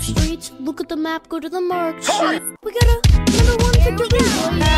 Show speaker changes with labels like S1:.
S1: streets, look at the map, go to the mark sheet. We got a #1 victory, boys.